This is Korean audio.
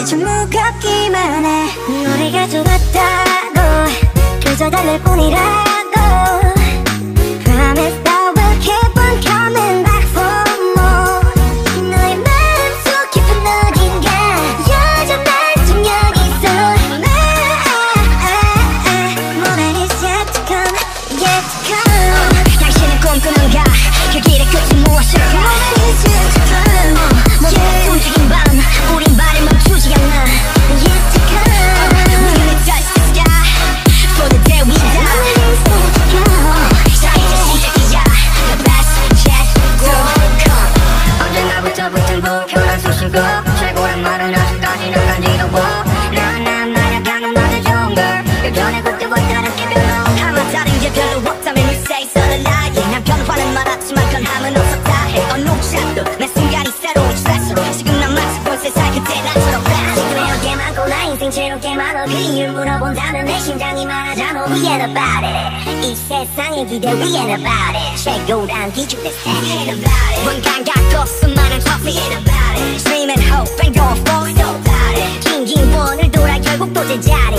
좀 무겁기만 해. 우리가 좋았다고 그저 달랠 뿐이라고. Promise that we'll keep on coming back for more. 너의 마음속 깊은 어딘가 여전한 중력이 있어. Moment is yet to come, yet to come. 당신은 꿈꾸는가 그 길의 끝이 무엇일까. Moment is yet to come. 몸으로 움직인 밤 우린 발을 멈추지 않아. Yet to come. We're gonna touch the sky for the day we die. Moment is yet to come. 자 이제 시작이야. The best yet to come. 언젠가부터 붙은 불편한 수식어 최고란 말은 아직까지는 간지러워. 난 말야 강한 너의 좋은 걸 예전에 그때와 다르게 별로 아마 다른 게 별로 없다면 you say so the lie. 난 변화는 많았지만 변함은 없었다 해. 어느 샷도 매 순간이 새로운 스트레스로 지금 난 마치 본 세상 그때 난처럼 지금 게 많고 나 인생 제로게 많아. 그 이유를 물어본다면 내 심장이 말하자면 We ain't about it. 이 세상의 기대 We ain't about it. 최고란 기준 내 스타일 We ain't about it. 뭔 감각 없어 많은 트로피 We ain't about it. Dream and hope and go for it. So about it. 긴긴 원을 돌아 결국 또 제자리